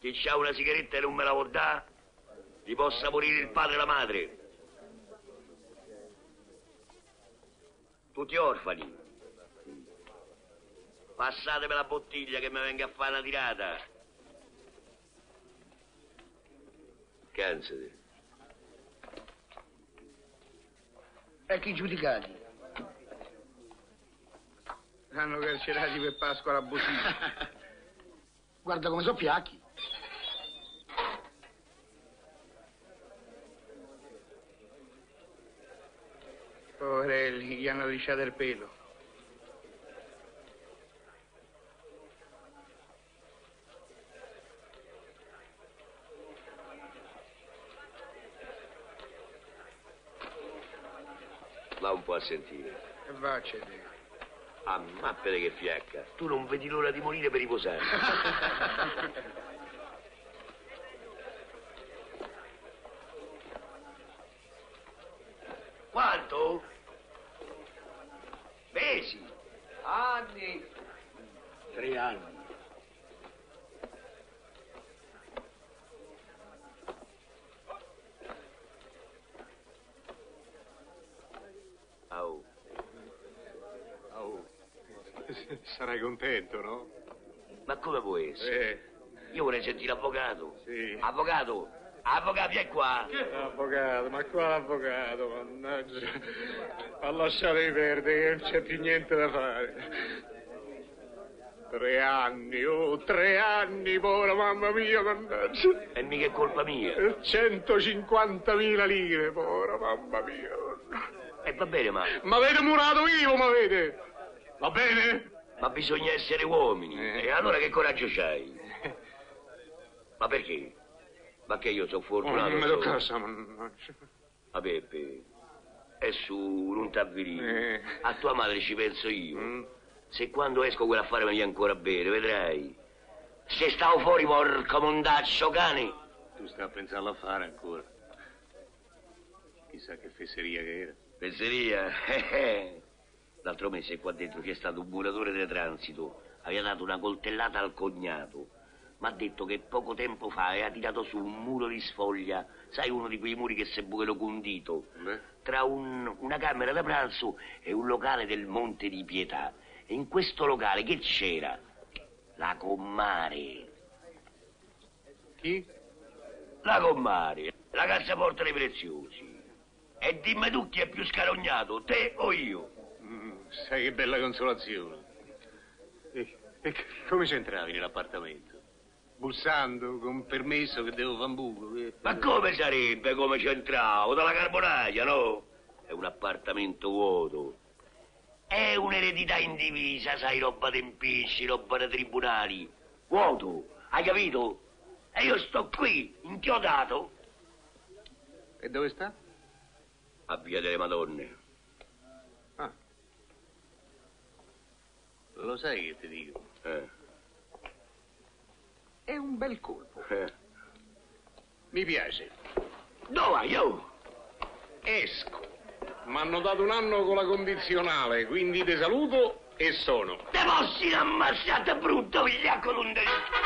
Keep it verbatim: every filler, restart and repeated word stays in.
Chi c'ha una sigaretta e non me la vuol dare, gli possa morire il padre e la madre. Tutti orfani. Passatemi la bottiglia che mi venga a fare una tirata. Cansati. E chi giudicati? Hanno carcerati per Pasqua abusiva. Guarda come sono fiacchi. Poverelli, gli hanno lisciato il pelo. Va un po' a sentire. E vaccene. Ah, mappere che fiacca. Tu non vedi l'ora di morire per riposare. Quanto? Mesi? Anni. Tre anni. Oh. Oh. Sarai contento, no? Ma come può essere? Eh. Io vorrei sentire l'avvocato. Sì. Avvocato, avvocato, vieni qua. Avvocato, ma qua l'avvocato, mannaggia. Ha lasciato di perdere, che non c'è più niente da fare. Tre anni, oh, tre anni, povera mamma mia, mannaggia. E mica è colpa mia. centocinquantamila lire, povera mamma mia. E va bene, ma... Ma avete murato vivo, ma avete? Va bene? Ma bisogna essere uomini. Eh. E allora che coraggio c'hai? Ma perché? Ma che io sono fortunato? Oh, non mi so. tocca sta mannaggia. Ma Peppe, è su, non t'avvilire. Eh. A tua madre ci penso io. Mm. Se quando esco quell'affare mi viene ancora bene, vedrai. Se stavo fuori, porco mondaccio cane. Tu stai a pensare all'affare ancora. Chissà che fesseria che era. Fesseria? L'altro mese qua dentro c'è stato un muratore di transito. Aveva dato una coltellata al cognato. Mi ha detto che poco tempo fa aveva tirato su un muro di sfoglia. Sai, uno di quei muri che si bucano condito. Beh. Tra un, una camera da pranzo e un locale del Monte di Pietà. E in questo locale che c'era? La Commare. Chi? La Commare, la cassaforte dei preziosi. E dimmi tu chi è più scarognato, te o io? Mm, sai che bella consolazione. E, e come c'entravi nell'appartamento? Bussando, con permesso che devo fare un buco? Che... Ma come sarebbe come c'entravo? Dalla carbonaia, no? È un appartamento vuoto. È un'eredità indivisa, sai, roba di impicci, roba di tribunali. Vuoto, hai capito? E io sto qui, inchiodato. E dove sta? A Via delle Madonne. Ah. Lo sai che ti dico? Eh. È un bel colpo. Eh. Mi piace. Dove vai, io? Esco. Mi hanno dato un anno con la condizionale, quindi ti saluto e sono. Te fossi ammazzata brutto, vigliacco d'un